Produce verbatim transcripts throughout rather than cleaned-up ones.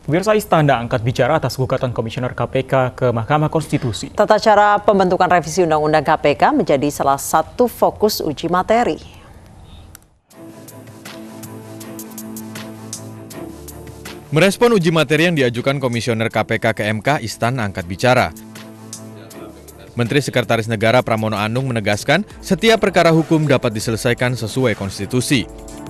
Pemirsa, Istana angkat bicara atas gugatan Komisioner K P K ke Mahkamah Konstitusi. Tata cara pembentukan revisi Undang-Undang K P K menjadi salah satu fokus uji materi. Merespon uji materi yang diajukan Komisioner K P K ke M K, Istana angkat bicara. Menteri Sekretaris Negara Pramono Anung menegaskan setiap perkara hukum dapat diselesaikan sesuai konstitusi.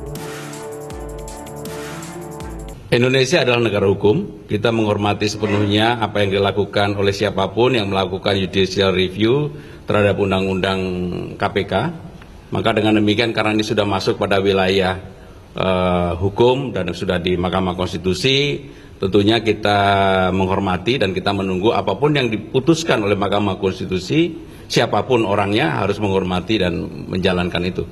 Indonesia adalah negara hukum, kita menghormati sepenuhnya apa yang dilakukan oleh siapapun yang melakukan judicial review terhadap undang-undang K P K. Maka dengan demikian karena ini sudah masuk pada wilayah uh, hukum dan sudah di Mahkamah Konstitusi, tentunya kita menghormati dan kita menunggu apapun yang diputuskan oleh Mahkamah Konstitusi, siapapun orangnya harus menghormati dan menjalankan itu.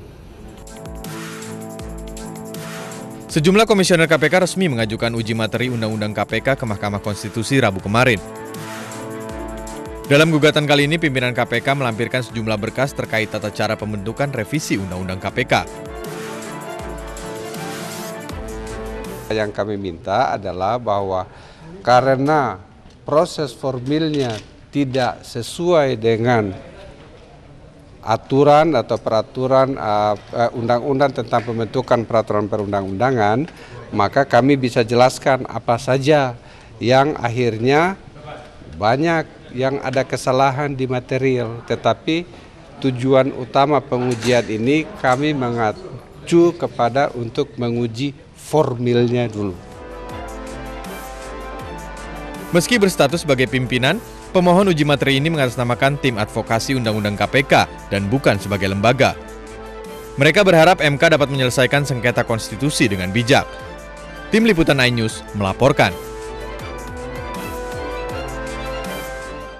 Sejumlah komisioner K P K resmi mengajukan uji materi Undang-Undang K P K ke Mahkamah Konstitusi Rabu kemarin. Dalam gugatan kali ini, pimpinan K P K melampirkan sejumlah berkas terkait tata cara pembentukan revisi Undang-Undang K P K. Yang kami minta adalah bahwa karena proses formilnya tidak sesuai dengan aturan atau peraturan undang-undang uh, uh, tentang pembentukan peraturan perundang-undangan, maka kami bisa jelaskan apa saja yang akhirnya banyak yang ada kesalahan di material, tetapi tujuan utama pengujian ini kami mengacu kepada untuk menguji formilnya dulu. Meski berstatus sebagai pimpinan, pemohon uji materi ini mengatasnamakan tim advokasi Undang-Undang K P K dan bukan sebagai lembaga. Mereka berharap M K dapat menyelesaikan sengketa konstitusi dengan bijak. Tim Liputan iNews melaporkan.